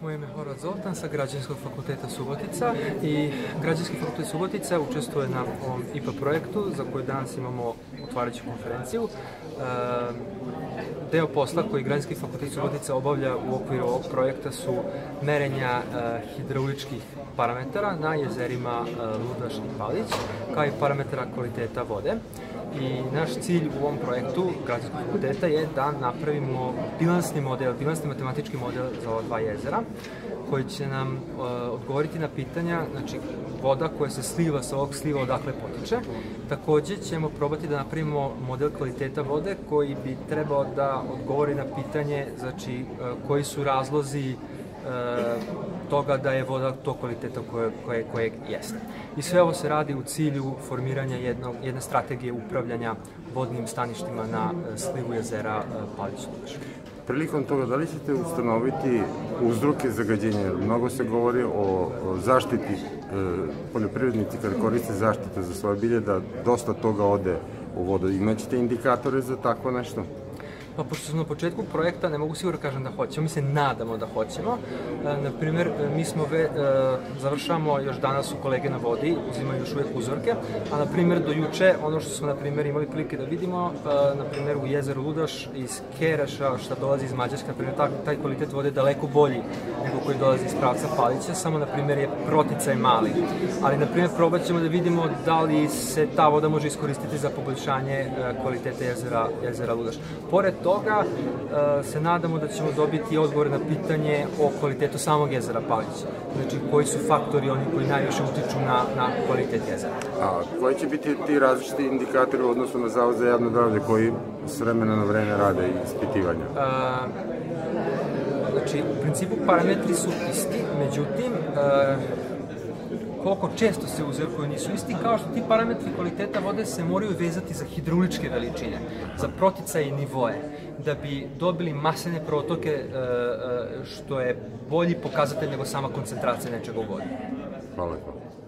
Moje ime je Horvat Zoltan sa Građevinskog fakulteta Subotica i Građevinski fakultet Subotica učestvuje na ovom IPA projektu za koji danas imamo otvarajuću konferenciju. Deo posla koji Građevinski fakultet Subotica obavlja u okviru ovog projekta su merenja hidrauličkih parametara na jezerima Ludaš i Palić, kao i parametara kvaliteta vode. I naš cilj u ovom projektu Građevinskog fakulteta je da napravimo bilansni matematički model za ova dva jezera, koji će nam odgovoriti na pitanja, znači voda koja se sliva sa ovog sliva odakle potiče. Takođe ćemo probati da napravimo model kvaliteta vode koji bi trebao da odgovori na pitanje, znači koji su razlozi toga da je voda tog kvaliteta kojeg jeste. I sve ovo se radi u cilju formiranja jedne strategije upravljanja vodnim staništima na slivu jezera Palić-Ludaš. Prilikom toga, da li ćete ustanoviti uzroke zagađenja? Mnogo se govori o zaštiti, poljoprivrednici kada koriste zaštitu za svoje bilje, da dosta toga ode u vodu. Imaćete indikatore za tako nešto? Pa, pošto smo na početku projekta, ne mogu sigurno kažem da hoćemo, mi se nadamo da hoćemo. Naprimer, mi smo završamo još danas u kolege na vodi, uzimaju još uvek uzorke, a na primjer do juče, ono što smo na primjer imali prilike da vidimo, na primjer u jezeru Ludaš iz Kereša, što dolazi iz Mađarske, na primjer taj kvalitet vode je daleko bolji nego koji dolazi iz pravca Palića, samo na primjer je proticaj mali. Ali na primjer probat ćemo da vidimo da li se ta voda može iskoristiti za poboljšanje kvaliteta jezera Ludaš. Pored toga se nadamo da ćemo dobiti odgovore na pitanje o kvalitetu samog jezera Palić. Znači, koji su faktori oni koji najviše utiču na kvalitet jezera. A koji će biti ti različiti indikatori u odnosu na Zavod za javno zdravlje koji s vremena na vreme rade ispitivanja? Znači, u principu parametri su isti, međutim, koliko često se uzorkuju nisu isti, kao što ti parametri kvaliteta vode se moraju vezati za hidrauličke veličine, za proticaje i nivoe, da bi dobili masene protoke, što je bolji pokazatelj nego sama koncentracija nečega u vodi. Hvala.